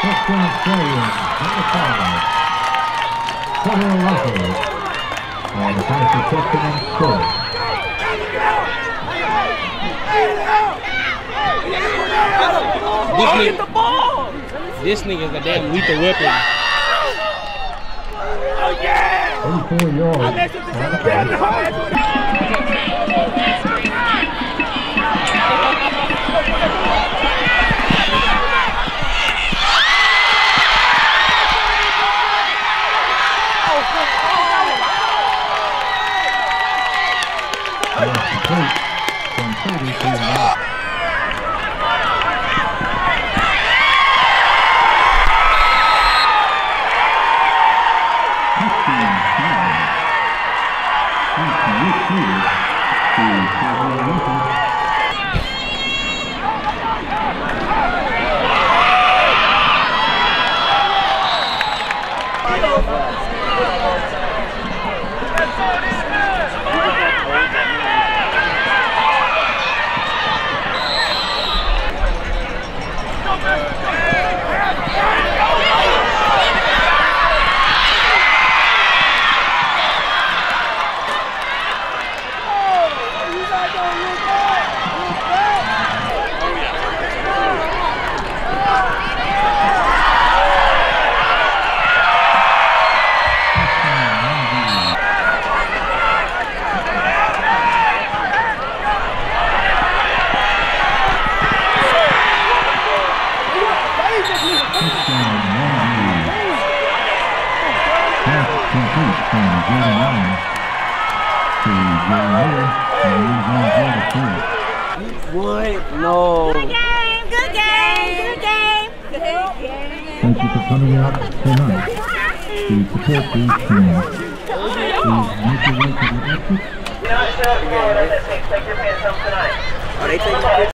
Touchdown Stallions, number 5. Cordale Russell. And the pass is touchdown and score. This nigga is a damn lethal weapon. Oh yeah! 34 yards. From 30 to the out. What? No. Good game, good game, good game, good game. Thank you for coming out tonight to support these teams. Please make your way to the exit. You're not sure if you're going to take your pants home tonight. Are they taking